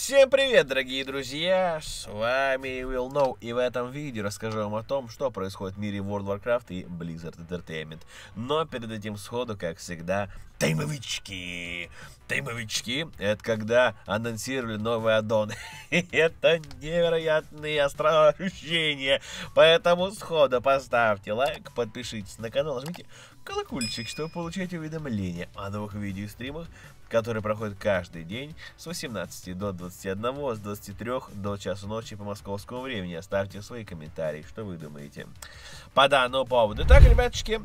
Всем привет, дорогие друзья, с вами Will Know, и в этом видео расскажу вам о том, что происходит в мире World of Warcraft и Blizzard Entertainment. Но перед этим сходу, как всегда, таймовички. Таймовички — это когда анонсировали новый аддон. Это невероятные ощущения. Поэтому сходу поставьте лайк, подпишитесь на канал, нажмите колокольчик, чтобы получать уведомления о новых видео и стримах, которые проходят каждый день с 18 до 21, с 23 до часу ночи по московскому времени. Оставьте свои комментарии, что вы думаете по данному поводу. Итак, ребятушки,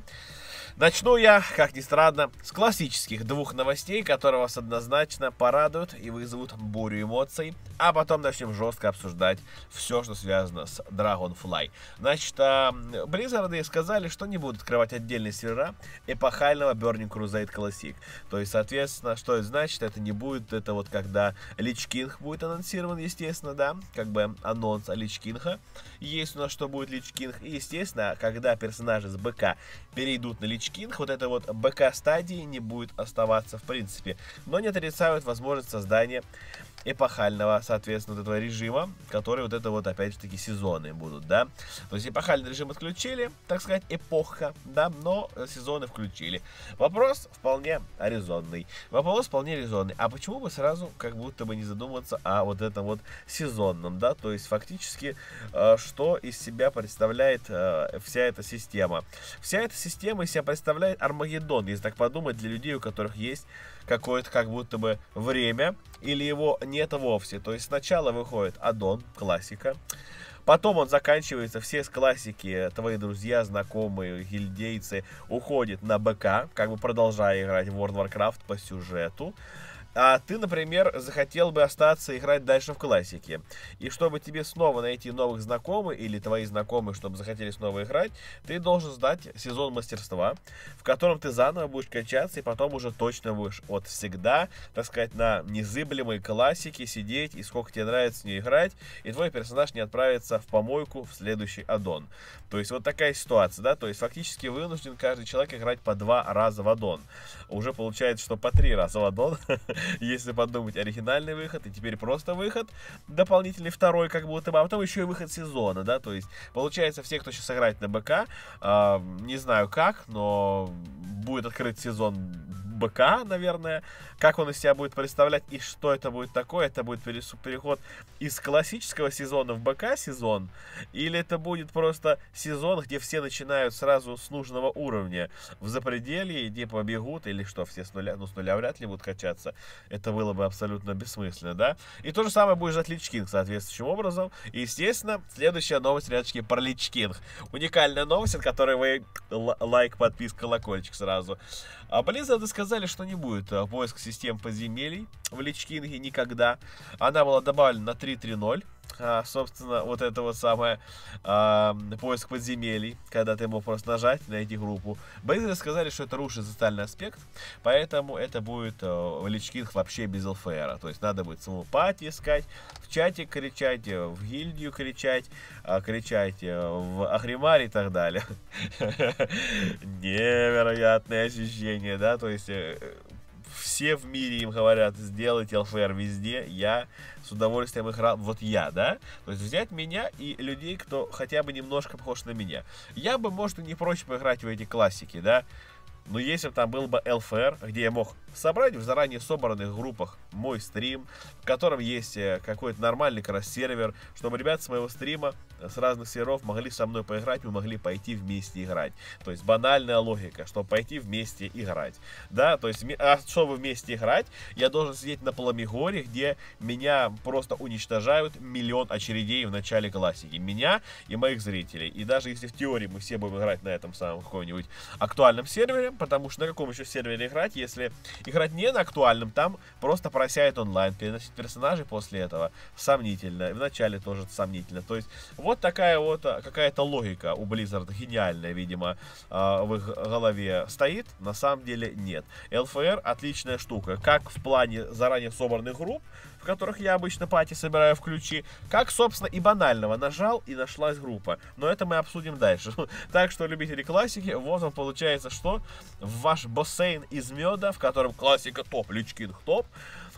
начну я, как ни странно, с классических двух новостей, которые вас однозначно порадуют и вызовут бурю эмоций, а потом начнем жестко обсуждать все, что связано с Dragonfly. Значит, Blizzard сказали, что не будут открывать отдельные сервера эпохального Burning Crusade Classic. То есть, соответственно, что это значит? Это не будет, это вот когда Лич Кинг будет анонсирован, естественно, да, как бы анонс Лич Кинга. Есть у нас, что будет Лич Кинг. И, естественно, когда персонажи с БК перейдут на Лич Кинг, вот это вот БК стадии не будет оставаться в принципе. Но не отрицают возможность создания эпохального, соответственно, вот этого режима, который вот это вот, опять же таки, сезоны будут, да. То есть эпохальный режим отключили, так сказать, эпоха, да, но сезоны включили. Вопрос вполне резонный. Вопрос вполне резонный. А почему бы сразу как будто бы не задуматься о вот этом вот сезонном, да, то есть фактически, что из себя представляет вся эта система? Вся эта система из себя представляет Армагеддон, если так подумать, для людей, у которых есть какое-то как будто бы время, или его нет вовсе. То есть сначала выходит аддон, классика, потом он заканчивается, все с классики, твои друзья, знакомые, гильдейцы уходят на БК, как бы продолжая играть в World of Warcraft по сюжету. А ты, например, захотел бы остаться играть дальше в классике. И чтобы тебе снова найти новых знакомых, или твои знакомые, чтобы захотели снова играть, ты должен сдать сезон мастерства, в котором ты заново будешь качаться, и потом уже точно будешь вот всегда, так сказать, на незыблемой классике сидеть, и сколько тебе нравится с ней играть, и твой персонаж не отправится в помойку в следующий аддон. То есть вот такая ситуация, да, то есть фактически вынужден каждый человек играть по 2 раза в аддон. Уже получается, что по 3 раза в аддон. Если подумать, оригинальный выход, и теперь просто выход, дополнительный второй, как будто бы, а потом еще и выход сезона, да, то есть, получается, все, кто сейчас играет на БК, не знаю как, но будет открыт сезон БК, наверное, как он из себя будет представлять и что это будет такое, это будет переход из классического сезона в БК сезон, или это будет просто сезон, где все начинают сразу с нужного уровня в запределье, где побегут, или что, все с нуля, ну с нуля вряд ли будут качаться, это было бы абсолютно бессмысленно, да, и то же самое будет ждать Лич Кинг соответствующим образом, и, естественно, следующая новость, ребяточки, про Лич Кинг, уникальная новость, от которой вы лайк, подписка, колокольчик сразу. А Blizzard сказали, что не будет поиск систем подземелий в Лич Кинге никогда. Она была добавлена на 3.3.0. Собственно, вот это вот самое поиск подземелий, когда ты мог просто нажать, найти группу. Blizzard сказали, что это рушит социальный аспект, поэтому это будет Лич Кинг вообще без ЛФР. То есть надо будет саму пати искать, в чате кричать, в гильдию кричать, кричать в Ахримаре и так далее. Невероятное ощущение, да, то есть все в мире им говорят, сделайте ЛФР везде, я с удовольствием играл, вот я, да, то есть взять меня и людей, кто хотя бы немножко похож на меня. Я бы, может, и не прочь поиграть в эти классики, да, но если бы там был бы ЛФР, где я мог собрать в заранее собранных группах мой стрим, в котором есть какой-то нормальный кросс-сервер, чтобы ребята с моего стрима с разных серверов могли со мной поиграть, мы могли пойти вместе играть. То есть банальная логика, чтобы пойти вместе играть. Да, то есть, чтобы вместе играть, я должен сидеть на Паламигоре, где меня просто уничтожают миллион очередей в начале классики. Меня и моих зрителей. И даже если в теории мы все будем играть на этом самом каком-нибудь актуальном сервере, потому что на каком еще сервере играть, если играть не на актуальном, там просто просяет онлайн, переносить персонажей после этого сомнительно, и в начале тоже сомнительно. То есть вот такая вот какая-то логика у Blizzard гениальная, видимо, в их голове стоит, на самом деле нет. ЛФР отличная штука, как в плане заранее собранных групп, в которых я обычно пати собираю в ключи, как, собственно, и банального. Нажал, и нашлась группа. Но это мы обсудим дальше. Так что, любители классики, вот он получается, что в ваш бассейн из меда, в котором классика топ, Лич Кинг топ,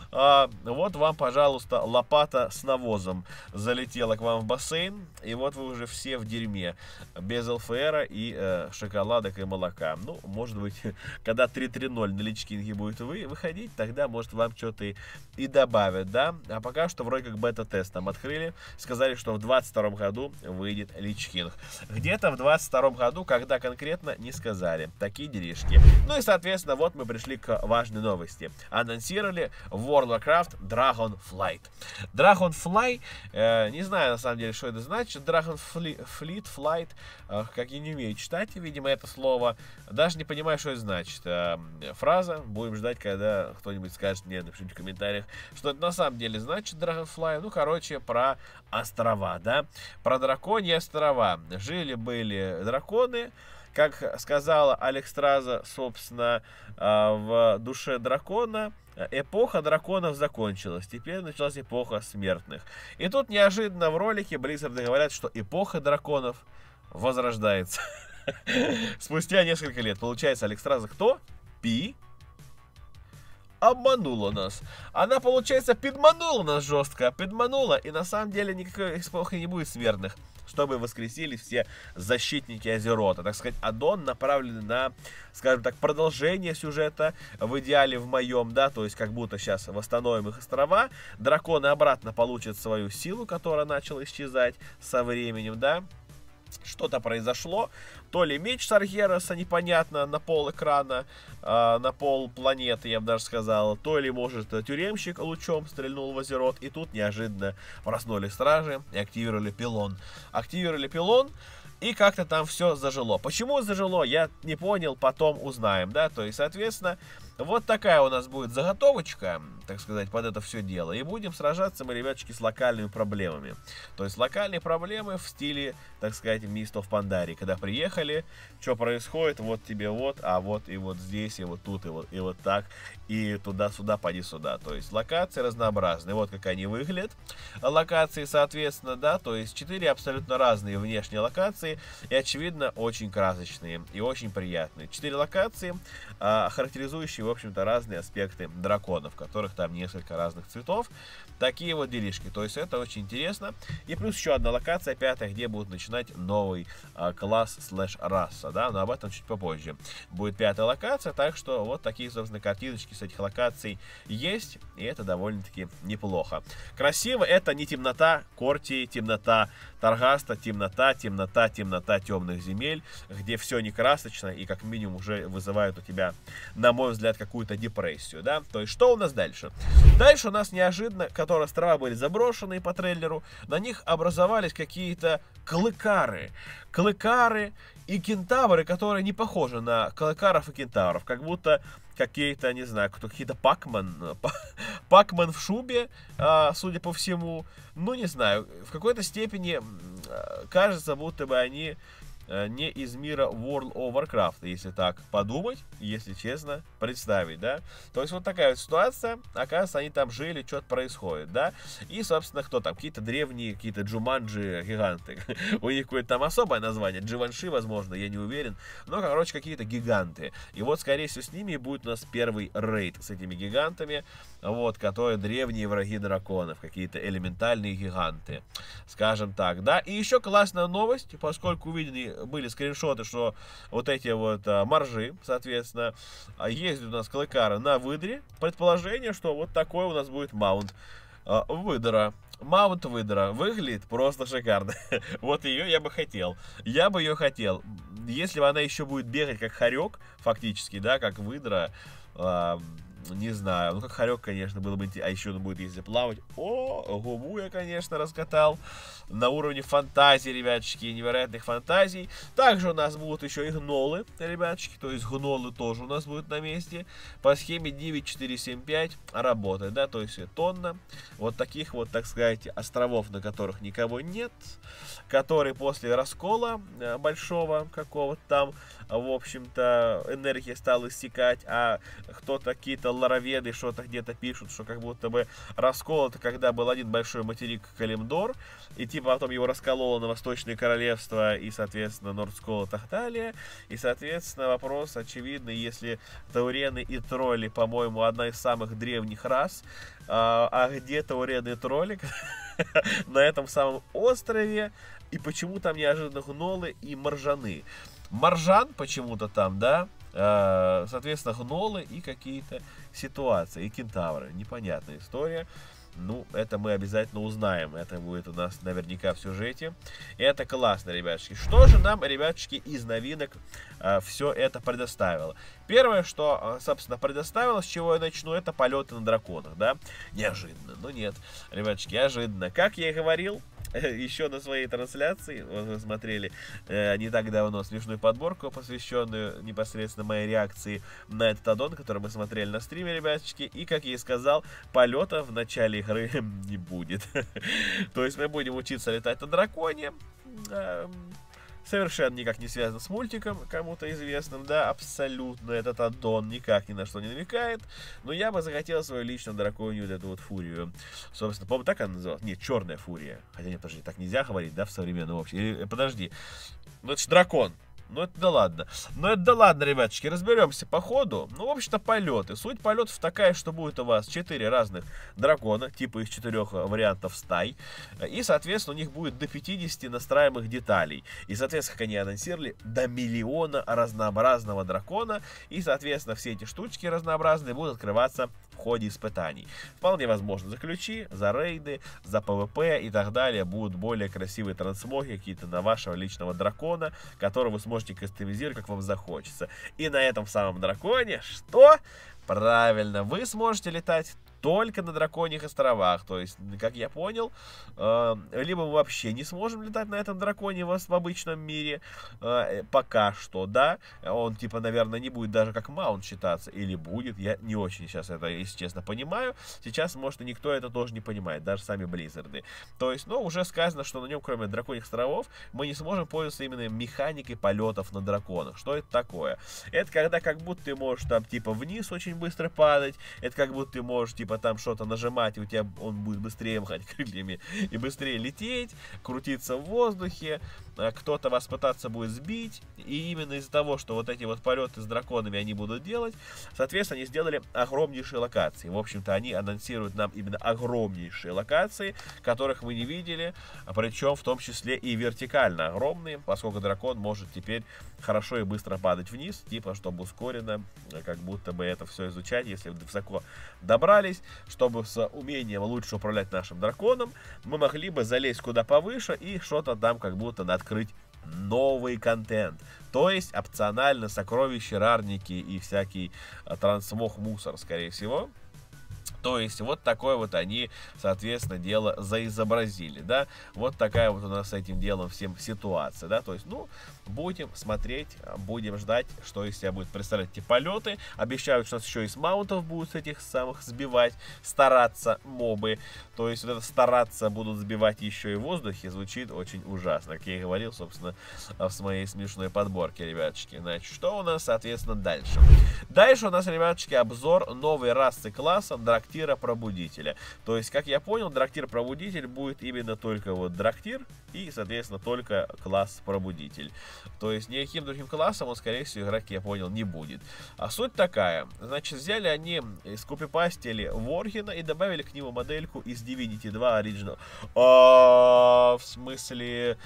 Вот вам, пожалуйста, лопата с навозом залетела к вам в бассейн, и вот вы уже все в дерьме, без ЛФРа и шоколадок и молока. Ну, может быть, когда 3.3.0 на Лич Кинге будет выходить, тогда, может, вам что-то и добавят, да? А пока что вроде как бета-тест там открыли, сказали, что в 22 году выйдет Лич Кинг. Где-то в 22 году, когда конкретно, не сказали. Такие делишки. Ну и, соответственно, вот мы пришли к важной новости. Анонсировали World of Warcraft Dragonflight. Dragonfly, не знаю, на самом деле, что это значит. Flight, как я не умею читать, видимо, это слово. Даже не понимаю, что это значит. Фраза. Будем ждать, когда кто-нибудь скажет мне, напишите в комментариях, что это на самом деле значит Dragonfly. Ну, короче, про острова, да? Про драконьи острова. Жили-были драконы. Как сказала Алекстраза, собственно, в душе дракона, эпоха драконов закончилась. Теперь началась эпоха смертных. И тут неожиданно в ролике Blizzard говорят, что эпоха драконов возрождается. Спустя несколько лет. Получается, Алекстраза кто? Пи обманула нас. Она, получается, подманула нас жестко. Подманула. И на самом деле никакой эпохи не будет смертных, чтобы воскресились все защитники Азерота. Так сказать, аддон направленный на, скажем так, продолжение сюжета, в идеале в моем, да, то есть как будто сейчас восстановим их острова, драконы обратно получат свою силу, которая начала исчезать со временем, да. Что-то произошло, то ли меч Саргераса непонятно на пол экрана, на пол планеты, я бы даже сказал, то ли, может, тюремщик лучом стрельнул в Азерот, и тут неожиданно проснулись стражи и активировали пилон. Активировали пилон, и как-то там все зажило. Почему зажило, я не понял, потом узнаем, да, то есть, соответственно, вот такая у нас будет заготовочка, так сказать, под это все дело. И будем сражаться мы, ребяточки, с локальными проблемами. То есть локальные проблемы в стиле, так сказать, Mist of Pandaria. Когда приехали, что происходит, вот тебе вот, а вот и вот здесь, и вот тут, и вот так, и туда-сюда, поди сюда. То есть локации разнообразные. Вот как они выглядят. Локации, соответственно, да, то есть 4 абсолютно разные внешние локации. И, очевидно, очень красочные и очень приятные. 4 локации, характеризующие, в общем-то, разные аспекты драконов, которых там несколько разных цветов. Такие вот делишки. То есть это очень интересно. И плюс еще одна локация, 5-я, где будут начинать новый класс /раса, да, но об этом чуть попозже. Будет 5-я локация, так что вот такие, собственно, картиночки с этих локаций есть, и это довольно-таки неплохо. Красиво, это не темнота Кортии, темнота Таргаста, темнота темных земель, где все не красочно и как минимум уже вызывает у тебя, на мой взгляд, какую-то депрессию, да. То есть что у нас дальше? Дальше у нас неожиданно, которые острова были заброшены по трейлеру, на них образовались какие-то клыкары и кентавры, которые не похожи на клыкаров и кентавров, как будто какие-то, не знаю, какие-то Пакман в шубе, судя по всему. Ну, не знаю, в какой-то степени кажется, будто бы они не из мира World of Warcraft, если так подумать, если честно представить, да. То есть вот такая вот ситуация, оказывается, они там жили, что-то происходит, да. И, собственно, кто там? Какие-то древние, какие-то Джуманджи гиганты. У них какое-то там особое название, Дживанши, возможно, я не уверен. Но, короче, какие-то гиганты. И вот, скорее всего, с ними будет у нас первый рейд с этими гигантами, вот, которые древние враги драконов, какие-то элементальные гиганты, скажем так, да. И еще классная новость, поскольку были скриншоты, что вот эти вот моржи, соответственно, ездят у нас клыкары на выдре. Предположение, что вот такой у нас будет маунт выдра. Маунт выдра выглядит просто шикарно. Вот ее я бы хотел. Я бы ее хотел. Если бы она еще будет бегать как хорек, фактически, да, как выдра, не знаю, ну как хорек, конечно, было бы интересно. А еще он будет ездить плавать. О, губу я, конечно, раскатал. На уровне фантазии, ребяточки, невероятных фантазий. Также у нас будут еще и гнолы, ребяточки. То есть гнолы тоже у нас будут на месте. По схеме 9475 работает, да, то есть тонна. Вот таких вот, так сказать, островов, на которых никого нет. Которые после раскола большого какого-то там, в общем-то, энергия стала истекать, а кто-то какие-то какие-то лороведы что-то где-то пишут, что как будто бы расколото, когда был один большой материк Калимдор, и типа потом его раскололо на Восточное Королевство и, соответственно, Нордскол и так далее. И, соответственно, вопрос очевидный, если таурены и тролли, по-моему, одна из самых древних рас, а где таурены и тролли на этом самом острове, и почему там неожиданно гнолы и маржаны? Маржан почему-то там, да, соответственно, гнолы и какие-то ситуации, и кентавры. Непонятная история. Ну, это мы обязательно узнаем. Это будет у нас наверняка в сюжете. И это классно, ребятушки. Что же нам, ребятушки, из новинок все это предоставило? Первое, что, собственно, предоставило, с чего я начну, это полеты на драконах, да? Неожиданно. Но нет, ребятушки, неожиданно. Как я и говорил, еще на своей трансляции, вот вы смотрели не так давно смешную подборку, посвященную непосредственно моей реакции на этот аддон, который мы смотрели на стриме, ребяточки, и, как я и сказал, полета в начале игры не будет. То есть мы будем учиться летать на драконе, совершенно никак не связано с мультиком, кому-то известным, да, абсолютно этот аддон никак ни на что не намекает, но я бы захотел свою личную драконью, вот эту вот фурию, собственно, по-моему, так она называлась, нет, черная фурия, хотя нет, подожди, так нельзя говорить, да, в современном обществе, подожди, ну это же дракон. Ну это да ладно. Ну это да ладно, ребяточки, разберемся по ходу. Ну, в общем-то, полеты. Суть полетов такая, что будет у вас 4 разных дракона, типа из 4 вариантов стай. И, соответственно, у них будет до 50 настраиваемых деталей. И, соответственно, как они анонсировали, до 1 миллиона разнообразного дракона. И, соответственно, все эти штучки разнообразные будут открываться в ходе испытаний. Вполне возможно, за ключи, за рейды, за ПВП и так далее будут более красивые трансмоги какие-то на вашего личного дракона, которого вы сможете кастомизировать, как вам захочется. И на этом самом драконе, что? Правильно, вы сможете летать только на драконьих островах. То есть, как я понял, либо мы вообще не сможем летать на этом драконе в обычном мире, пока что, да. Он, типа, наверное, не будет даже как маунт считаться, или будет. Я не очень сейчас это, если честно, понимаю. Сейчас, может, и никто это тоже не понимает, даже сами Близзарды. То есть, ну, уже сказано, что на нем, кроме драконьих островов, мы не сможем пользоваться именно механикой полетов на драконах. Что это такое? Это когда как будто ты можешь там, типа, вниз очень быстро падать. Это как будто ты можешь, типа, там что-то нажимать, и у тебя он будет быстрее махать крыльями и быстрее лететь, крутиться в воздухе, кто-то вас пытаться будет сбить, и именно из-за того, что вот эти вот полеты с драконами они будут делать, соответственно, они сделали огромнейшие локации. В общем-то, они анонсируют нам именно огромнейшие локации, которых мы не видели, причем в том числе и вертикально огромные, поскольку дракон может теперь хорошо и быстро падать вниз, типа, чтобы ускоренно, как будто бы это все изучать, если высоко добрались, чтобы с умением лучше управлять нашим драконом, мы могли бы залезть куда повыше и что-то там как будто открыть новый контент. То есть опционально сокровища, рарники и всякий трансмог мусор, скорее всего. То есть вот такое вот они, соответственно, дело заизобразили, да. Вот такая вот у нас с этим делом всем ситуация, да. То есть, ну, будем смотреть, будем ждать, что из себя будет представлять эти полеты. Обещают, что у нас еще и с маунтов будут с этих самых сбивать, стараться мобы. То есть вот это стараться будут сбивать еще и в воздухе звучит очень ужасно. Как я и говорил, собственно, в моей смешной подборке, ребяточки. Значит, что у нас, соответственно, дальше? Дальше у нас, ребяточки, обзор новой расы класса Драктира-Пробудителя. То есть, как я понял, Драктир-Пробудитель будет именно только вот Драктир и, соответственно, только класс Пробудитель. То есть, никаким другим классом он, скорее всего, играть, как я понял, не будет. А суть такая. Значит, взяли они, скопипастили Воргена и добавили к нему модельку из Divinity 2 Original. В смысле...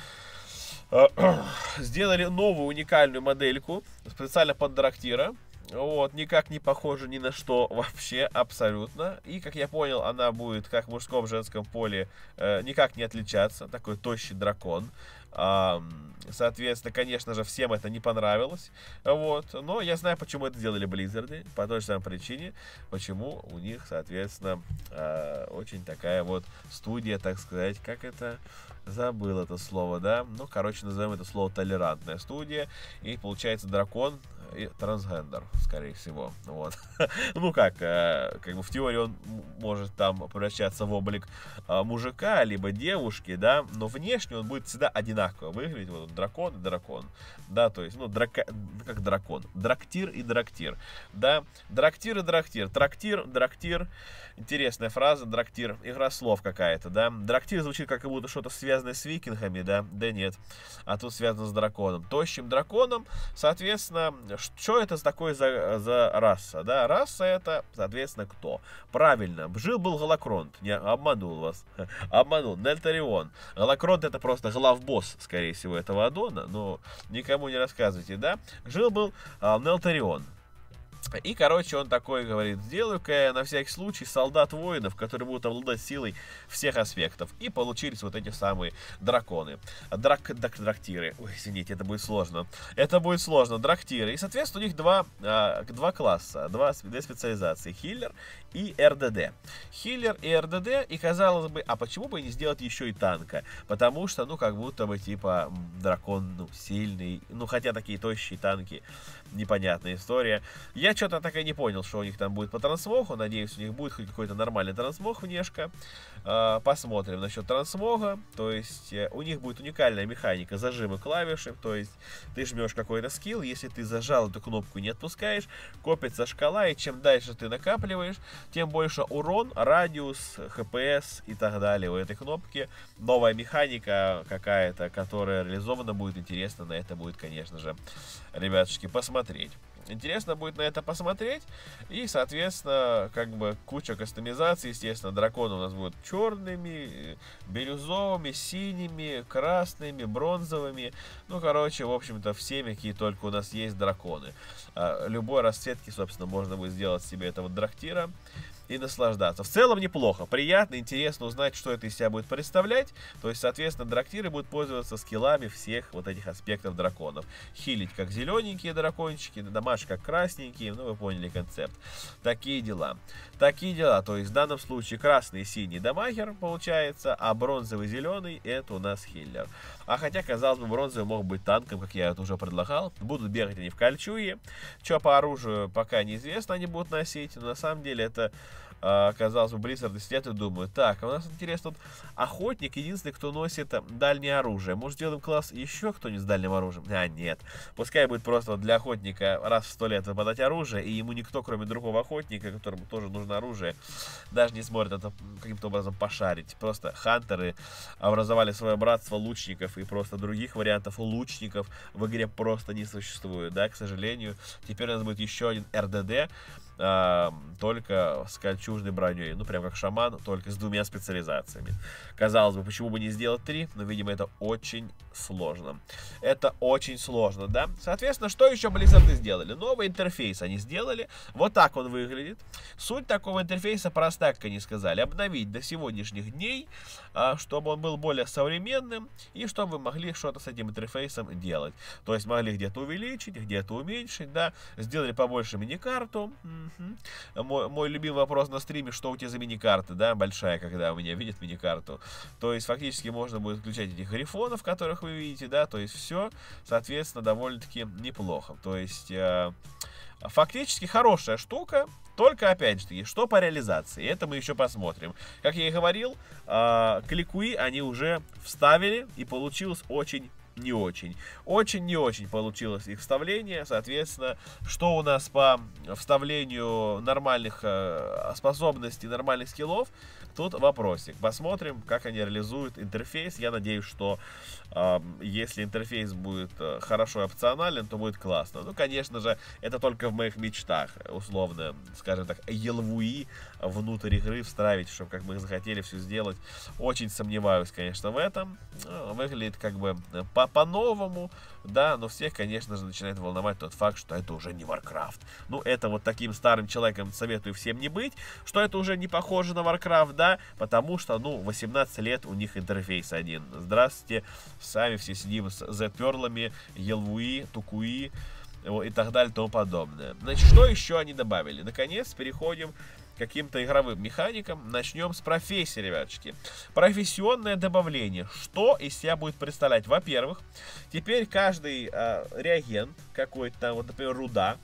Сделали новую уникальную модельку специально под Драктира. Вот, никак не похожа ни на что вообще, абсолютно. И, как я понял, она будет как в мужском, женском поле никак не отличаться. Такой тощий дракон. Соответственно, конечно же, всем это не понравилось. Вот. Но я знаю, почему это сделали Близзарды. По той же самой причине, почему у них, соответственно, очень такая вот студия, так сказать, как это... Забыл это слово, да? Ну, короче, назовем это слово толерантная студия. И получается, дракон и трансгендер, скорее всего. Вот. Ну как бы в теории он может там превращаться в облик мужика, либо девушки, да, но внешне он будет всегда одинаково выглядеть. Вот он дракон и дракон, да, то есть, ну, как дракон. Драктир и драктир, да, драктир и драктир, трактир, драктир. Интересная фраза, драктир, игра слов какая-то, да. Драктир звучит как будто что-то связанное с викингами, да, да нет, а тут связано с драконом, тощим драконом. Соответственно, что это такое за раса, да, раса это, соответственно, кто? Правильно, жил-был Галакронт, не обманул вас, обманул, Нельтарион. Галакронт это просто главбосс, скорее всего, этого аддона, но никому не рассказывайте, да. Жил-был Нельтарион. И, короче, он такой говорит: сделаю-ка я на всякий случай солдат-воинов, которые будут обладать силой всех аспектов. И получились вот эти самые драконы. Драктиры. Ой, извините, это будет сложно. Это будет сложно. Драктиры. И, соответственно, у них два класса, две специализации. Хиллер и РДД. Хиллер и РДД. И, казалось бы, а почему бы не сделать еще и танка? Потому что, ну, как будто бы, типа, дракон, ну, сильный. Ну, хотя такие тощие танки. Непонятная история. Я что-то так и не понял, что у них там будет по трансмогу. Надеюсь, у них будет хоть какой-то нормальный трансмог внешне. Посмотрим насчет трансмога. То есть у них будет уникальная механика зажима клавиши. То есть ты жмешь какой-то скилл, если ты зажал эту кнопку и не отпускаешь, копится шкала, и чем дальше ты накапливаешь, тем больше урон, радиус, хпс и так далее у этой кнопки. Новая механика какая-то, которая реализована будет, интересно на это будет, конечно же, ребятушки, посмотреть. Интересно будет на это посмотреть. И, соответственно, как бы куча кастомизаций. Естественно, драконы у нас будут черными, бирюзовыми, синими, красными, бронзовыми. Ну, короче, в общем-то, всеми, какие только у нас есть драконы. Любой расцветки, собственно, можно будет сделать себе этого драктира и наслаждаться. В целом неплохо, приятно, интересно узнать, что это из себя будет представлять. То есть, соответственно, драктиры будут пользоваться скиллами всех вот этих аспектов драконов. Хилить как зелененькие дракончики, дамаж как красненькие, ну вы поняли концепт. Такие дела. Такие дела, то есть в данном случае красный и синий дамагер получается, а бронзовый и зеленый это у нас хиллер. А хотя, казалось бы, бронзовый мог быть танком, как я это уже предлагал. Будут бегать они в кольчуге. Что по оружию пока неизвестно, они будут носить. Но на самом деле это, казалось бы, Blizzard сидят и думают: так, а у нас интересно, тут охотник единственный, кто носит дальнее оружие. Может, сделаем класс еще кто-нибудь с дальним оружием? А, нет. Пускай будет просто вот для охотника раз в 100 лет выпадать оружие, и ему никто, кроме другого охотника, которому тоже нужно оружие, даже не сможет это каким-то образом пошарить. Просто хантеры образовали свое братство лучников, и просто других вариантов лучников в игре просто не существует, да, к сожалению. Теперь у нас будет еще один РДД, только с кольчужной броней, ну прям как шаман, только с двумя специализациями. Казалось бы, почему бы не сделать 3, но, видимо, это очень сложно. Это очень сложно, да. Соответственно, что еще Blizzard сделали? Новый интерфейс они сделали. Вот так он выглядит. Суть такого интерфейса проста, как они сказали: обновить до сегодняшних дней, чтобы он был более современным, и чтобы вы могли что-то с этим интерфейсом делать. То есть могли где-то увеличить, где-то уменьшить, да. Сделали побольше миникарту. Мой любимый вопрос на стриме: что у тебя за миникарта, да, большая, когда у меня видят миникарту. То есть фактически можно будет включать этих грифонов, которых вы видите, да, то есть все, соответственно, довольно-таки неплохо. То есть фактически хорошая штука, только, опять же таки, что по реализации, это мы еще посмотрим. Как я и говорил, кликуи они уже вставили, и получилось очень не очень. Очень не очень получилось их вставление. Соответственно, что у нас по вставлению нормальных способностей, нормальных скиллов, тут вопросик. Посмотрим, как они реализуют интерфейс. Я надеюсь, что если интерфейс будет хорошо опционален, то будет классно. Ну, конечно же, это только в моих мечтах. Условно, скажем так, елвуи внутрь игры вставить, чтобы как мы захотели все сделать. Очень сомневаюсь, конечно, в этом. Выглядит как бы по-новому, да, но всех, конечно же, начинает волновать тот факт, что это уже не Warcraft. Ну, это вот таким старым человеком советую всем не быть, что это уже не похоже на Warcraft, да, потому что, ну, 18 лет у них интерфейс один. Здравствуйте, сами все сидим с Z-перлами, елвуи, тукуи и так далее и тому подобное. Значит, что еще они добавили? Наконец, переходим каким-то игровым механикам. Начнем с профессии, ребяточки. Профессионное добавление. Что из себя будет представлять? Во-первых, теперь каждый реагент, какой-то там, вот, например, руда,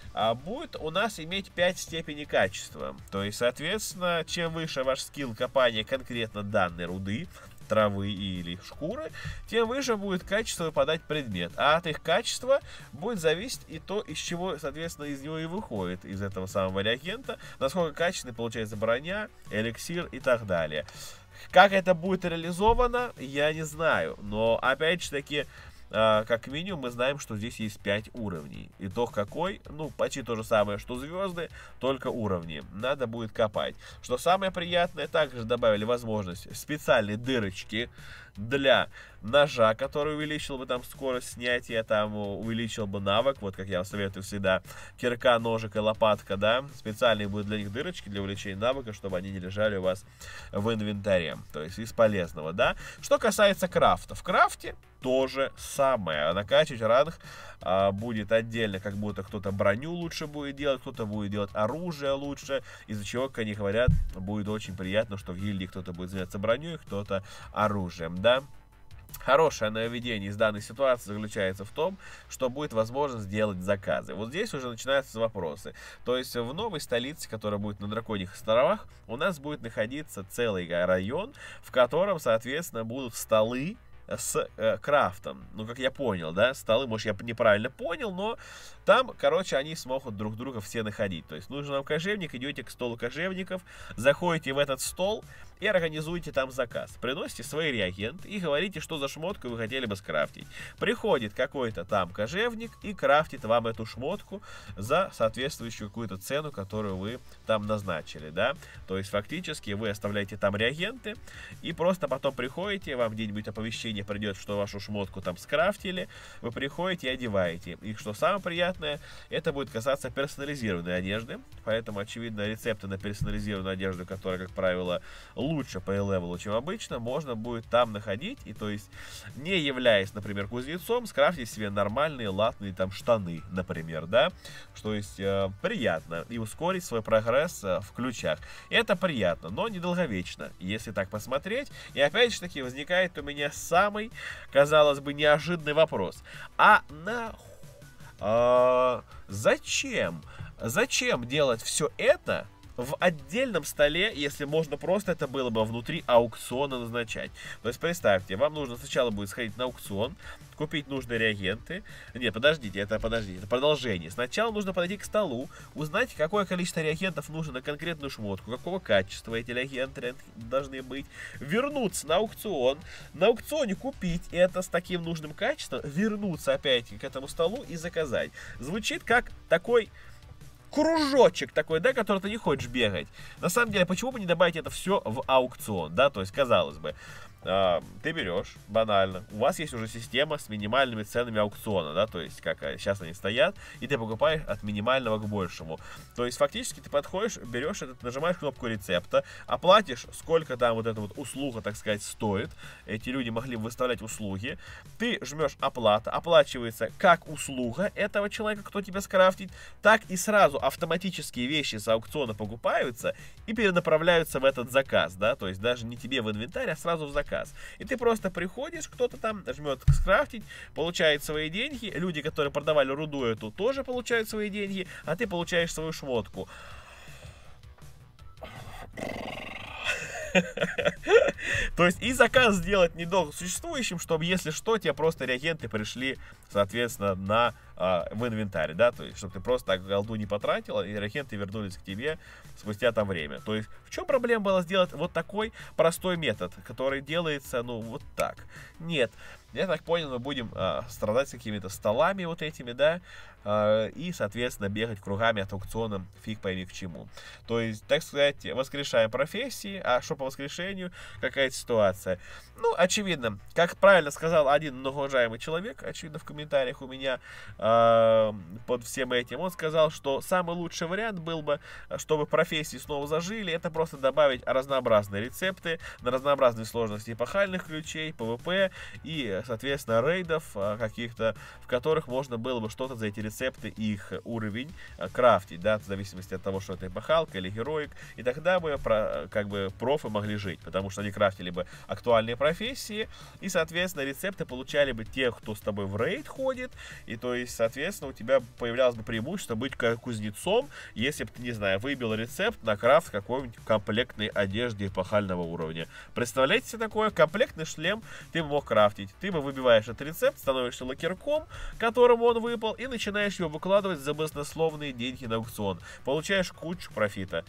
будет у нас иметь 5 степеней качества. То есть, соответственно, чем выше ваш скилл копания конкретно данной руды, травы или шкуры, тем выше будет качество выпадать предмет. А от их качества будет зависеть и то, из чего, соответственно, из него и выходит, из этого самого реагента, насколько качественной получается броня, эликсир и так далее. Как это будет реализовано, я не знаю. Но, опять же таки, как минимум, мы знаем, что здесь есть 5 уровней. Итог какой? Ну, почти то же самое, что звезды, только уровни. Надо будет копать. Что самое приятное, также добавили возможность специальной дырочки для ножа, который увеличил бы там скорость снятия, там увеличил бы навык, вот как я вам советую всегда, кирка, ножик и лопатка, да, специальные будут для них дырочки для увеличения навыка, чтобы они не лежали у вас в инвентаре, то есть из полезного, да. Что касается крафта, в крафте то же самое, накачивать ранг будет отдельно, как будто кто-то броню лучше будет делать, кто-то будет делать оружие лучше, из-за чего, как они говорят, будет очень приятно, что в гильдии кто-то будет заняться броней, кто-то оружием, да. Хорошее нововведение из данной ситуации заключается в том, что будет возможность сделать заказы. Вот здесь уже начинаются вопросы. То есть в новой столице, которая будет на Драконьих островах, у нас будет находиться целый район, в котором, соответственно, будут столы с крафтом. Ну, как я понял, да, столы, может, я неправильно понял, но там, короче, они смогут друг друга все находить. То есть нужен вам кожевник, идете к столу кожевников, заходите в этот стол и организуете там заказ. Приносите свои реагенты и говорите, что за шмотку вы хотели бы скрафтить. Приходит какой-то там кожевник и крафтит вам эту шмотку за соответствующую какую-то цену, которую вы там назначили, да. То есть фактически вы оставляете там реагенты и просто потом приходите, вам где-нибудь оповещение придет, что вашу шмотку там скрафтили, вы приходите и одеваете. И что самое приятное, это будет касаться персонализированной одежды, поэтому, очевидно, рецепты на персонализированную одежду, которая, как правило, лучше по левелу, чем обычно, можно будет там находить, и то есть, не являясь, например, кузнецом, скрафтить себе нормальные латные там штаны, например, да, что есть приятно, и ускорить свой прогресс в ключах. Это приятно, но недолговечно, если так посмотреть. И опять же таки возникает у меня самый, казалось бы, неожиданный вопрос. Зачем? Зачем делать все это в отдельном столе, если можно просто это было бы внутри аукциона назначать? То есть представьте, вам нужно сначала будет сходить на аукцион, купить нужные реагенты. Нет, подождите, это продолжение. Сначала нужно подойти к столу, узнать, какое количество реагентов нужно на конкретную шмотку, какого качества эти реагенты должны быть, вернуться на аукционе купить это с таким нужным качеством, вернуться опять к этому столу и заказать. Звучит как такой кружочек такой, да, который ты не хочешь бегать. На самом деле, почему бы не добавить это все в аукцион, да, то есть, казалось бы, ты берешь, банально, у вас есть уже система с минимальными ценами аукциона, да, то есть, как сейчас они стоят, и ты покупаешь от минимального к большему. То есть, фактически, ты подходишь, берешь этот, нажимаешь кнопку рецепта, оплатишь, сколько там вот эта вот услуга, так сказать, стоит. Эти люди могли выставлять услуги. Ты жмешь оплата, оплачивается как услуга этого человека, кто тебя скрафтит, так и сразу автоматические вещи с аукциона покупаются и перенаправляются в этот заказ, да, то есть, даже не тебе в инвентарь, а сразу в заказ. И ты просто приходишь, кто-то там жмет скрафтить, получает свои деньги, люди, которые продавали руду эту, тоже получают свои деньги, а ты получаешь свою шмотку. То есть и заказ сделать недолго существующим, чтобы, если что, тебе просто реагенты пришли, соответственно, в инвентарь, да, то есть, чтобы ты просто так голду не потратил, и реагенты вернулись к тебе спустя там время. То есть, в чем проблема была сделать вот такой простой метод, который делается, ну, вот так? Нет. Я так понял, мы будем страдать с какими-то столами вот этими, да, и, соответственно, бегать кругами от аукциона фиг пойми к чему. То есть, так сказать, воскрешаем профессии, а что по воскрешению, какая-то ситуация ситуация. Ну, очевидно, как правильно сказал один многоуважаемый человек, очевидно, в комментариях у меня под всем этим, он сказал, что самый лучший вариант был бы, чтобы профессии снова зажили, это просто добавить разнообразные рецепты на разнообразные сложности эпохальных ключей, ПВП и, соответственно, рейдов каких-то, в которых можно было бы что-то за эти рецепты, их уровень крафтить, да, в зависимости от того, что это эпохалка или героик, и тогда бы как бы профы могли жить, потому что они крафтили бы актуальные профессии, и, соответственно, рецепты получали бы те, кто с тобой в рейд ходит, и, то есть, соответственно, у тебя появлялось бы преимущество быть кузнецом, если бы ты, не знаю, выбил рецепт на крафт какой-нибудь комплектной одежды эпохального уровня. Представляете себе такое? Комплектный шлем ты мог крафтить. Ты бы выбиваешь этот рецепт, становишься лакерком, которому он выпал, и начинаешь его выкладывать за баснословные деньги на аукцион. Получаешь кучу профита.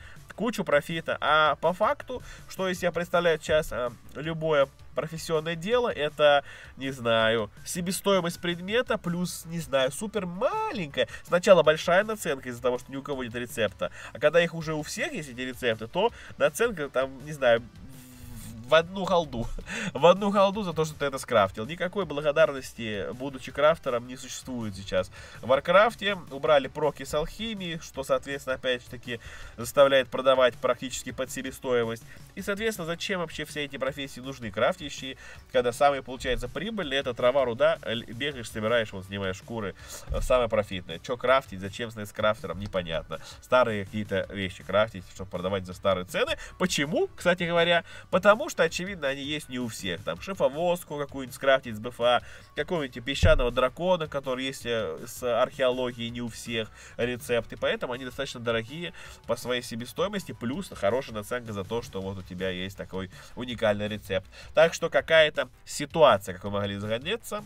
А по факту, что из себя представляет сейчас любое профессионное дело, это, не знаю, себестоимость предмета плюс, не знаю, супер маленькая. Сначала большая наценка из-за того, что ни у кого нет рецепта, а когда их уже у всех есть эти рецепты, то наценка там, не знаю, в одну голду. В одну голду за то, что ты это скрафтил. Никакой благодарности, будучи крафтером, не существует сейчас. В Варкрафте убрали проки с алхимии, что, соответственно, опять же таки заставляет продавать практически под себестоимость. И, соответственно, зачем вообще все эти профессии нужны крафтящие, когда самые, получается, прибыльные — это трава, руда, бегаешь, собираешь, вот, снимаешь шкуры, самое профитное. Что крафтить, зачем с крафтером, непонятно. Старые какие-то вещи крафтить, чтобы продавать за старые цены. Почему, кстати говоря? Потому что, очевидно, они есть не у всех. Там шифовозку какую-нибудь скрафтить с БФА, какого-нибудь песчаного дракона, который есть с археологией, не у всех рецепты. Поэтому они достаточно дорогие по своей себестоимости, плюс хорошая наценка за то, что вот у тебя есть такой уникальный рецепт. Так что какая-то ситуация, как вы могли загодеться.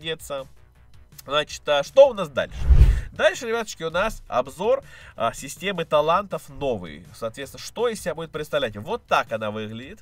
Значит, что у нас дальше? Дальше, ребятушки, у нас обзор системы талантов новый. Соответственно, что из себя будет представлять? Вот так она выглядит.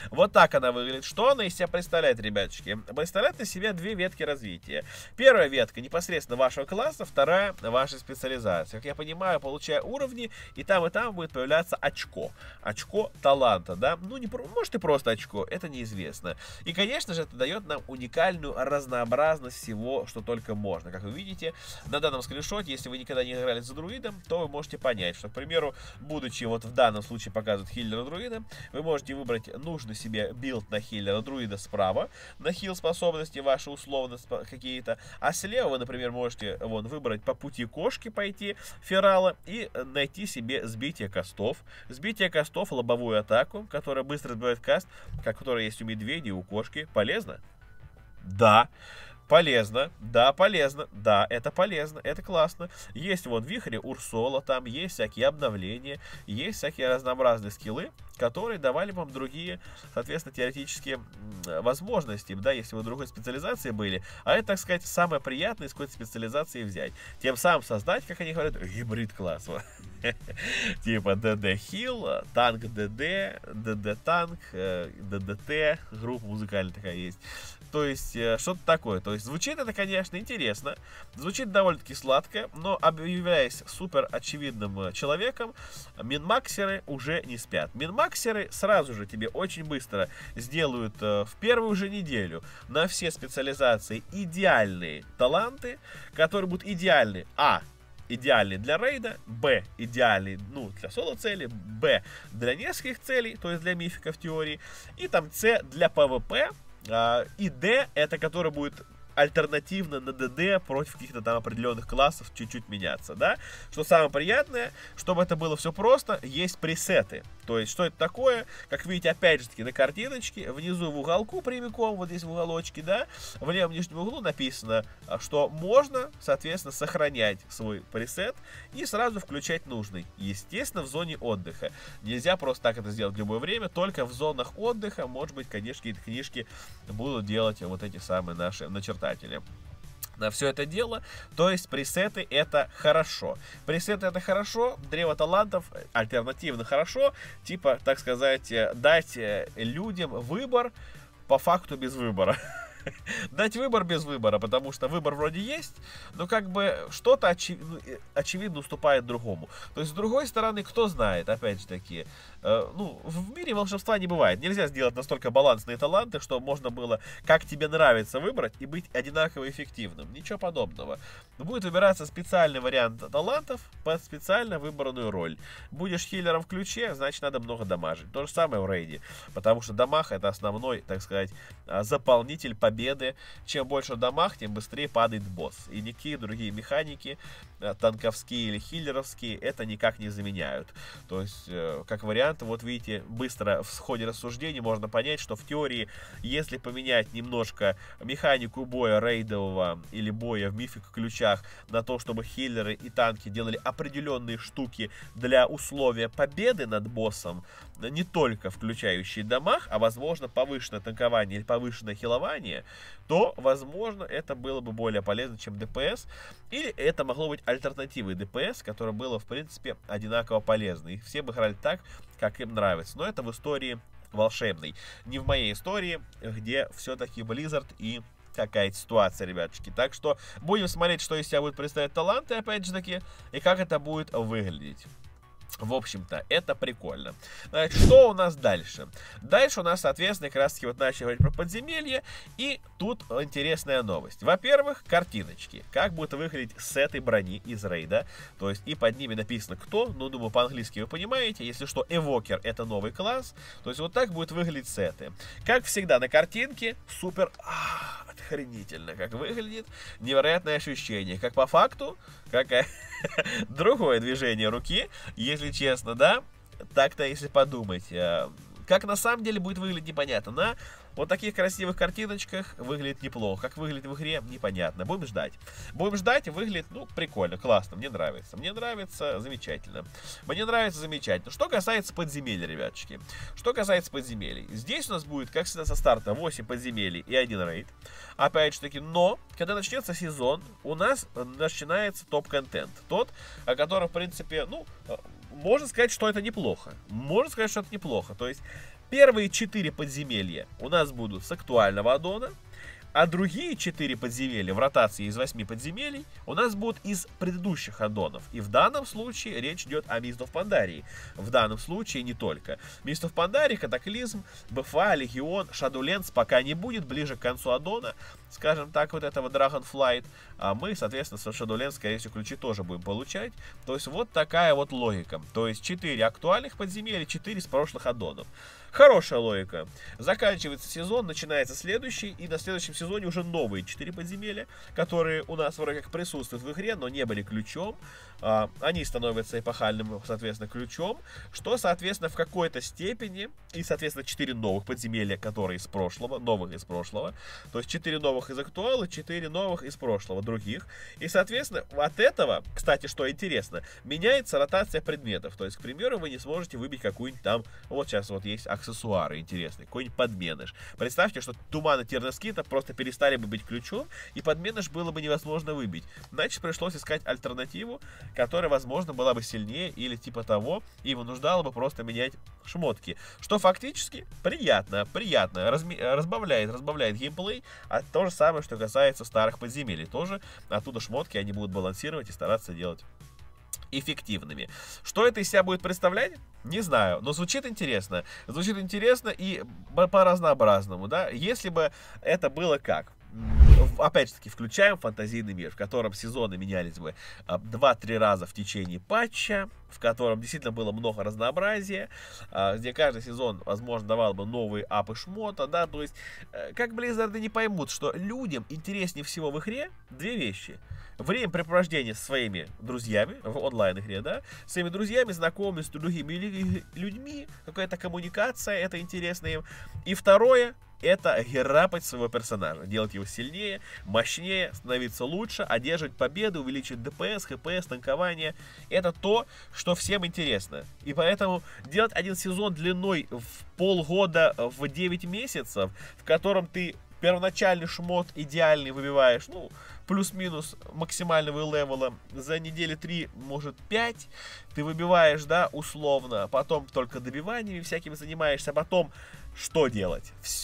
Что она из себя представляет, ребятушки? Представляет из себя две ветки развития. Первая ветка непосредственно вашего класса, вторая вашей специализации. Как я понимаю, получая уровни, и там будет появляться очко. Очко таланта, да? Ну, может и просто очко, это неизвестно. И, конечно же, это дает нам уникальную разнообразность всего, что только можно. Как вы видите, на данном скриншоте, если вы никогда не играли за друидом, то вы можете понять, что, к примеру, будучи вот в данном случае показывают хиллера-друида, вы можете выбрать нужный себе билд на хиллера-друида справа, на хил способности ваши условно какие-то, а слева вы, например, можете выбрать по пути кошки пойти, ферала, и найти себе сбитие кастов, лобовую атаку, которая быстро сбивает каст, которая есть у медведя и у кошки. Полезно? Да. Полезно, да, это полезно, это классно. Есть вихри Урсола, там есть всякие обновления, есть всякие разнообразные скиллы, которые давали вам другие, соответственно, теоретические возможности, да, если вы в другой специализации были. А это, так сказать, самое приятное из какой-то специализации взять. Тем самым создать, как они говорят, гибрид класс. Типа ДД Хил, танк ДД, ДД танк, ДДТ, группа музыкальная такая есть. То есть, что-то такое. То есть, звучит это, конечно, интересно, звучит довольно-таки сладко, но, объявляясь супер очевидным человеком, минмаксеры уже не спят. Минмаксеры сразу же тебе очень быстро сделают в первую же неделю на все специализации идеальные таланты, которые будут идеальны, идеальный для рейда, Б, идеальный, для соло-цели, Б, для нескольких целей, то есть для мифика в теории, и там С для ПВП, и Д, это который будет альтернативно на ДД против каких-то там определенных классов чуть-чуть меняться, да. Что самое приятное, чтобы это было все просто, есть пресеты. То есть, что это такое? Как видите, опять же таки, на картиночке, внизу в уголку прямиком, вот здесь в уголочке, да, в левом нижнем углу написано, что можно, соответственно, сохранять свой пресет и сразу включать нужный. Естественно, в зоне отдыха. Нельзя просто так это сделать в любое время, только в зонах отдыха, может быть, конечно, какие-то книжки будут делать вот эти самые наши начертатели. На все это дело, то есть пресеты это хорошо. Пресеты это хорошо, древо талантов альтернативно хорошо, типа, так сказать, дать людям выбор по факту без выбора. дать выбор без выбора, потому что выбор вроде есть, но как бы что-то очевидно уступает другому. То есть, с другой стороны, кто знает, опять же таки, ну, в мире волшебства не бывает. Нельзя сделать настолько балансные таланты, что можно было, как тебе нравится, выбрать и быть одинаково эффективным. Ничего подобного. Будет выбираться специальный вариант талантов под специально выбранную роль. Будешь хиллером в ключе, значит, надо много дамажить. То же самое в рейде, потому что дамаг — это основной, так сказать, заполнитель победы. Чем больше дамаг, тем быстрее падает босс. И никакие другие механики, танковские или хиллеровские, это никак не заменяют. То есть, как вариант, вот видите, быстро в ходе рассуждений можно понять, что в теории, если поменять немножко механику боя рейдового или боя в мифик ключах на то, чтобы хиллеры и танки делали определенные штуки для условия победы над боссом, не только включающие дамаг, а возможно повышенное танкование или повышенное хилование, то, возможно, это было бы более полезно, чем ДПС, или это могло быть альтернативой ДПС, которое было, в принципе, одинаково полезно. И все бы играли так, как им нравится. Но это в истории волшебной. Не в моей истории, где все-таки Blizzard и какая-то ситуация, ребятушки. Так что будем смотреть, что из себя будут представлять таланты, опять же таки, и как это будет выглядеть. В общем-то, это прикольно. Значит, что у нас дальше? Дальше у нас, соответственно, как раз таки вот начали говорить про подземелье. И тут интересная новость. Во-первых, картиночки. Как будут выглядеть сеты брони из рейда. То есть, и под ними написано кто. Ну, думаю, по-английски вы понимаете. Если что, эвокер — это новый класс. То есть, вот так будут выглядеть сеты. Как всегда, на картинке супер... охренительно, как выглядит. Невероятное ощущение. Как по факту, как другое движение руки, если честно, да, так-то, если подумать. Как на самом деле будет выглядеть, непонятно. На вот таких красивых картиночках выглядит неплохо. Как выглядит в игре, непонятно. Будем ждать. Будем ждать, выглядит, ну, прикольно, классно, мне нравится. Мне нравится, замечательно. Мне нравится, замечательно. Что касается подземелий, ребяточки. Что касается подземелий. Здесь у нас будет, как всегда, со старта 8 подземелий и 1 рейд. Опять же таки, но, когда начнется сезон, у нас начинается топ-контент. Тот, о котором, в принципе, ну, можно сказать, что это неплохо. Можно сказать, что это неплохо. То есть, первые 4 подземелья у нас будут с актуального аддона, а другие 4 подземелья в ротации из 8 подземелий у нас будут из предыдущих аддонов. И в данном случае речь идет о Mist of Pandaria. В данном случае не только. Mist of Pandaria, Катаклизм, БФА, Легион, Shadowlands пока не будет. Ближе к концу аддона, скажем так, вот этого Dragonflight. А мы, соответственно, с Shadowlands, скорее всего, ключи тоже будем получать. То есть вот такая вот логика. То есть 4 актуальных подземелья, 4 с прошлых аддонов. Хорошая логика. Заканчивается сезон, начинается следующий, и на следующем сезоне уже новые 4 подземелья, которые у нас вроде как присутствуют в игре, но не были ключом. Они становятся эпохальным, соответственно, ключом, что, соответственно, в какой-то степени, и, соответственно, 4 новых подземелья, которые из прошлого, новых из прошлого, то есть 4 новых из актуала, 4 новых из прошлого, других. И, соответственно, от этого, кстати, что интересно, меняется ротация предметов. То есть, к примеру, вы не сможете выбить какую-нибудь там, вот сейчас вот есть аксессуары интересные, какой-нибудь подменыш. Представьте, что туманы Терноскита просто перестали бы быть ключом, и подменыш было бы невозможно выбить. Значит, пришлось искать альтернативу, которая, возможно, была бы сильнее или типа того, и вынуждала бы просто менять шмотки. Что фактически приятно, разбавляет геймплей, а то же самое, что касается старых подземелий. Тоже оттуда шмотки они будут балансировать и стараться делать эффективными. Что это из себя будет представлять? Не знаю, но звучит интересно. Звучит интересно и по-разнообразному, да? Если бы это было как? Опять же таки, включаем фантазийный мир, в котором сезоны менялись бы 2-3 раза в течение патча, в котором действительно было много разнообразия, где каждый сезон, возможно, давал бы новые апы шмота, да, то есть, как Blizzard не поймут, что людям интереснее всего в игре 2 вещи. Времяпрепровождение со своими друзьями в онлайн-игре, да, с своими друзьями, знакомыми с другими людьми, какая-то коммуникация, это интересно им. И второе, это герапать своего персонажа, делать его сильнее, мощнее, становиться лучше, одерживать победы, увеличить ДПС, ХПС, танкование. Это то, что всем интересно. И поэтому делать один сезон длиной в полгода, в 9 месяцев, в котором ты первоначальный шмот идеальный выбиваешь, ну, плюс-минус максимального левела за недели 3, может 5, ты выбиваешь, да, условно, потом только добиваниями всякими занимаешься, потом что делать? Все?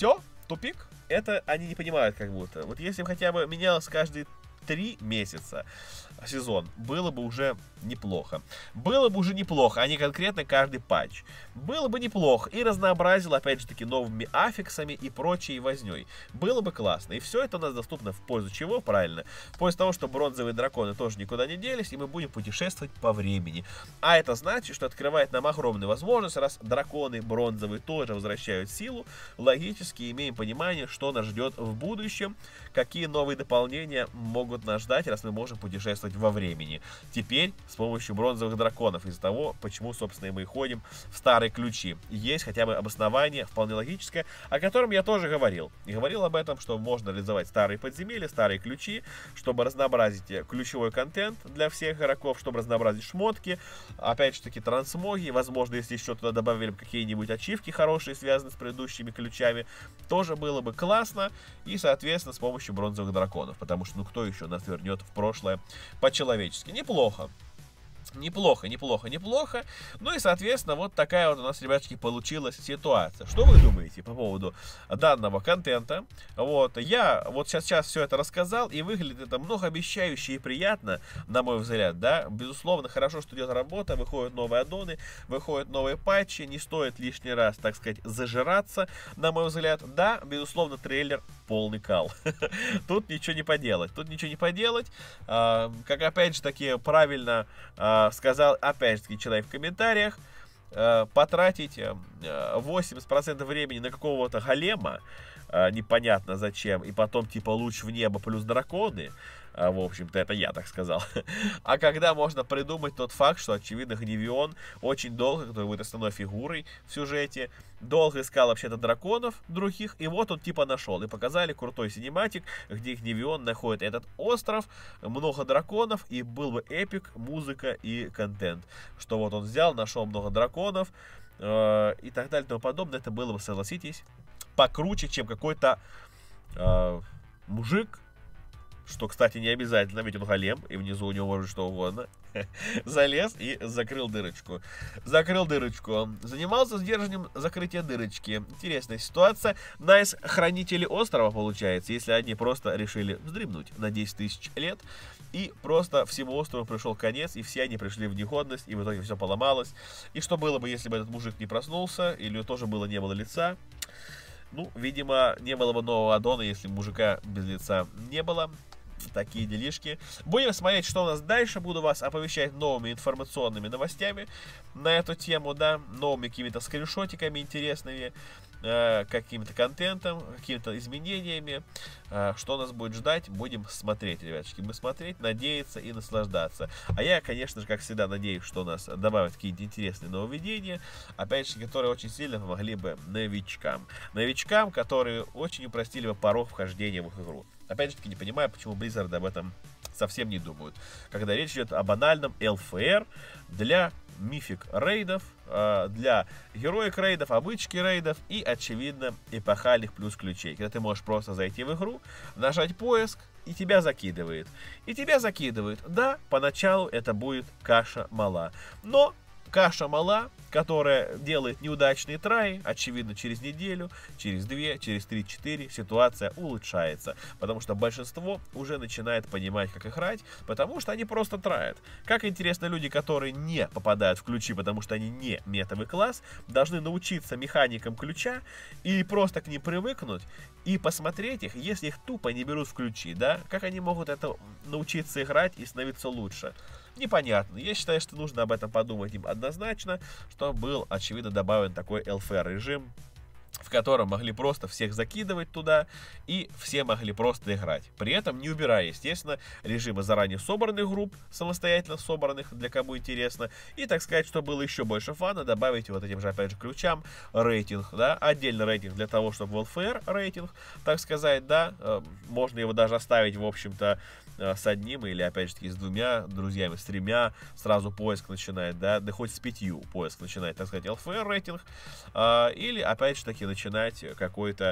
тупик, это они не понимают как будто. Вот если бы хотя бы менялось каждые 3 месяца сезон, было бы уже неплохо. Было бы уже неплохо, а не конкретно каждый патч. Было бы неплохо и разнообразило, опять же таки, новыми аффиксами и прочей возней. Было бы классно. И все это у нас доступно в пользу чего, правильно? В пользу того, что бронзовые драконы тоже никуда не делись, и мы будем путешествовать по времени. А это значит, что открывает нам огромную возможность, раз драконы бронзовые тоже возвращают силу, логически имеем понимание, что нас ждет в будущем, какие новые дополнения могут нас ждать, раз мы можем путешествовать во времени. Теперь с помощью бронзовых драконов, из-за того, почему, собственно, мы ходим в старые ключи. Есть хотя бы обоснование, вполне логическое, о котором я тоже говорил. И говорил об этом, что можно реализовать старые подземелья, старые ключи, чтобы разнообразить ключевой контент для всех игроков, чтобы разнообразить шмотки, опять же таки трансмоги, возможно, если еще туда добавили какие-нибудь ачивки хорошие, связанные с предыдущими ключами, тоже было бы классно, и, соответственно, с помощью бронзовых драконов, потому что, ну, кто еще нас вернет в прошлое по-человечески? Неплохо. Неплохо, неплохо, неплохо. Ну и, соответственно, вот такая вот у нас, ребяточки, получилась ситуация. Что вы думаете по поводу данного контента? Вот, я вот сейчас все это рассказал, и выглядит это многообещающе и приятно, на мой взгляд, да. Безусловно, хорошо, что идет работа, выходят новые аддоны, выходят новые патчи, не стоит лишний раз, так сказать, зажираться, на мой взгляд. Да, безусловно, трейлер полный кал. Тут ничего не поделать, тут ничего не поделать. Как, опять же таки, правильно сказал, опять же таки, человек в комментариях, потратить 80% времени на какого-то голема, непонятно зачем, и потом типа луч в небо плюс драконы, в общем-то, это я так сказал. А когда можно придумать тот факт, что, очевидно, Гневион очень долго, который будет основной фигурой в сюжете, долго искал вообще-то драконов других, и вот он типа нашел. И показали крутой синематик, где Гневион находит этот остров, много драконов, и был бы эпик, музыка и контент. Что вот он взял, нашел много драконов, и так далее и тому подобное. Это было бы, согласитесь, покруче, чем какой-то мужик, что, кстати, не обязательно, ведь он голем, и внизу у него может что угодно. Залез и закрыл дырочку. Закрыл дырочку. Занимался сдерживанием закрытия дырочки. Интересная ситуация. Найс хранители острова, получается, если они просто решили вздремнуть на 10 тысяч лет. И просто всему острову пришел конец, и все они пришли в негодность, и в итоге все поломалось. И что было бы, если бы этот мужик не проснулся, или тоже не было лица? Ну, видимо, не было бы нового аддона, если мужика без лица не было. Такие делишки. Будем смотреть, что у нас дальше. Буду вас оповещать новыми информационными новостями на эту тему, да, новыми какими-то скриншотиками интересными, каким-то контентом, какими-то изменениями. Что нас будет ждать, будем смотреть, ребяточки. Мы смотреть, надеяться и наслаждаться. А я, конечно же, как всегда, надеюсь, что у нас добавят какие-то интересные нововведения, опять же, которые очень сильно помогли бы новичкам. Новичкам, которые очень упростили бы порог вхождения в их игру. Опять же таки, не понимаю, почему Blizzard об этом совсем не думают. Когда речь идет о банальном ЛФР для мифик рейдов, для героик рейдов, обычки рейдов и, очевидно, эпохальных плюс ключей. Когда ты можешь просто зайти в игру, нажать поиск, и тебя закидывает. И тебя закидывает. Да, поначалу это будет каша мала. Но каша мала, которая делает неудачные траи, очевидно, через неделю, через 2, через 3-4 ситуация улучшается. Потому что большинство уже начинает понимать, как играть, потому что они просто траят. Как интересно, люди, которые не попадают в ключи, потому что они не метовый класс, должны научиться механикам ключа и просто к ним привыкнуть и посмотреть их, если их тупо не берут в ключи, да, как они могут это научиться играть и становиться лучше. Непонятно. Я считаю, что нужно об этом подумать им однозначно, что был, очевидно, добавлен такой LFR режим, в котором могли просто всех закидывать туда, и все могли просто играть. При этом не убирая, естественно, режимы заранее собранных групп, самостоятельно собранных, для кому интересно, и, так сказать, чтобы было еще больше фана, добавить вот этим же, опять же, ключам рейтинг, да, отдельный рейтинг для того, чтобы в LFR рейтинг, так сказать, да, можно его даже оставить, в общем-то, с одним или, опять же таки, с 2 друзьями, с 3, сразу поиск начинает, да хоть с 5 поиск начинает, так сказать, LFR рейтинг, или, опять же таки, начинать какой-то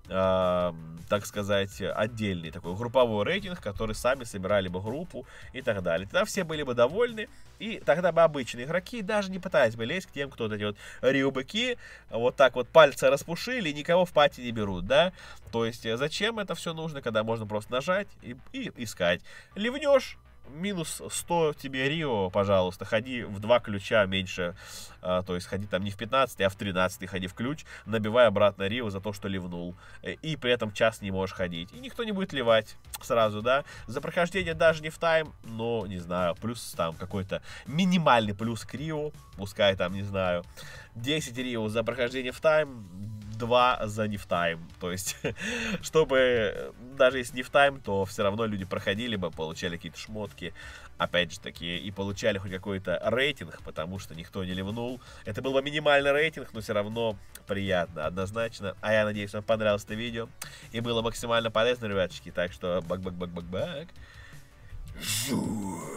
так сказать, отдельный такой групповой рейтинг, который сами собирали бы группу и так далее. Тогда все были бы довольны, и тогда бы обычные игроки даже не пытались бы лезть к тем, кто вот эти вот риубыки, вот так вот пальцы распушили, и никого в пати не берут, да? То есть зачем это все нужно, когда можно просто нажать и искать? Ливнешь, минус 100 тебе Рио, пожалуйста, ходи в 2 ключа меньше, то есть ходи там не в 15, а в 13 ходи в ключ, набивай обратно Рио за то, что ливнул, и при этом час не можешь ходить, и никто не будет ливать сразу, да, за прохождение даже не в тайм, но, не знаю, плюс там какой-то минимальный плюс к Рио, пускай там, не знаю, 10 Рио за прохождение в тайм, 2 за не в тайм. То есть, чтобы даже если не в тайм, то все равно люди проходили бы, получали какие-то шмотки, опять же таки, и получали хоть какой-то рейтинг, потому что никто не ливнул. Это был бы минимальный рейтинг, но все равно приятно, однозначно. А я надеюсь, вам понравилось это видео и было максимально полезно, ребяточки. Так что бак-бак-бак-бак-бак.